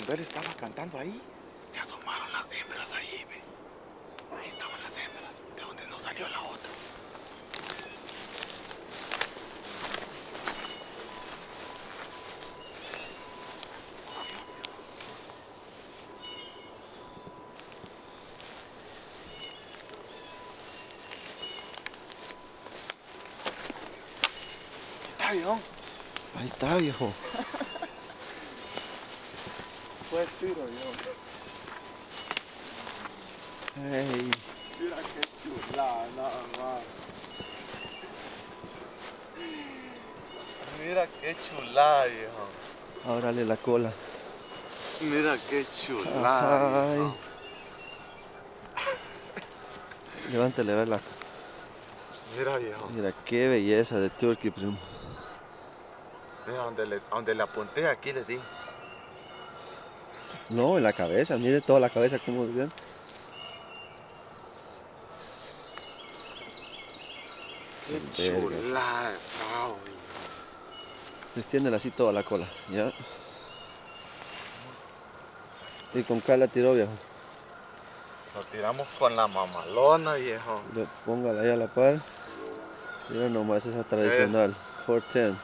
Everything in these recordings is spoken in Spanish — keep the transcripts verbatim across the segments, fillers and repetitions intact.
Ver, estaba cantando ahí. Se asomaron las hembras ahí, ve. Ahí estaban las hembras, de donde no salió la otra. Ahí está, viejo. Ahí está, viejo. Fue el tiro, viejo. Hey. Mira qué chulada, nada más. Mira qué chulada, viejo. Ábrale la cola. Mira qué chulada, Ay. viejo. Levántale a verla. Mira, viejo. Mira qué belleza de turkey, primo. Mira, donde le, donde le apunté, aquí le di. No, en la cabeza, mire toda la cabeza como ven. Qué Verga. chulada, pavo, viejo. Extiéndela así toda la cola, ya. Y con K la tiró, viejo. Lo tiramos con la mamalona, viejo. Le- Póngala ahí a la par. Mira nomás esa tradicional. cuatro diez.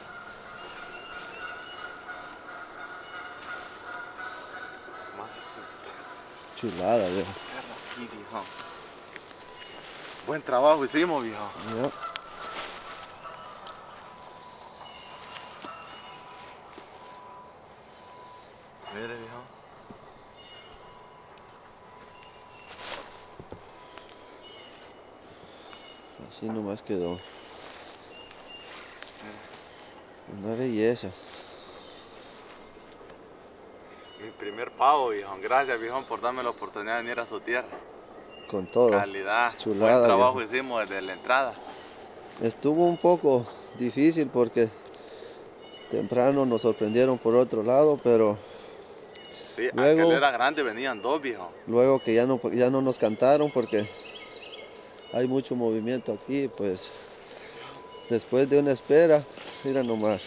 Más aquí Chulada, viejo. hacerlo aquí, viejo. Buen trabajo hicimos, viejo. Ya. Mire, viejo. Así nomás quedó. Una belleza. Mi primer pavo, viejo. Gracias, viejo, por darme la oportunidad de venir a su tierra. Con todo. Calidad. Chulada, Buen trabajo viejo. hicimos desde la entrada. Estuvo un poco difícil porque temprano nos sorprendieron por otro lado, pero Sí, luego, aquel era grande, venían dos, viejo. luego que ya no, ya no nos cantaron porque hay mucho movimiento aquí, pues después de una espera, mira nomás.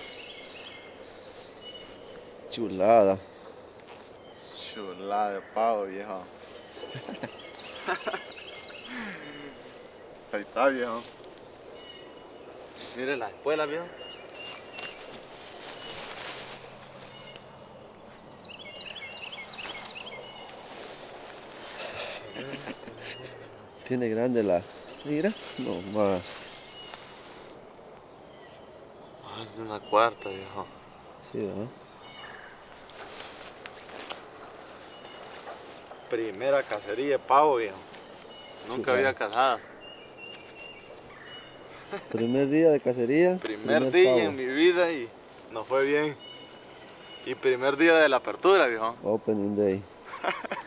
Chulada. Chulada de pavo, viejo. Ahí está, viejo. Mire la espuela, viejo. Tiene grande la... Mira, nomás. Ah, es de una cuarta, viejo. Sí, ¿verdad? Primera cacería de pavo, viejo. Nunca Chulada. había cazado. Primer día de cacería. Primer, día pavo. en mi vida y nos fue bien. Y primer día de la apertura, viejo. Opening day.